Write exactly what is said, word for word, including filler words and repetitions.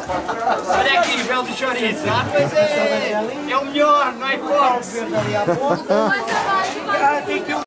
Olha aqui, Belo do Chouriço. Ah, pois é, é o melhor, não é forte.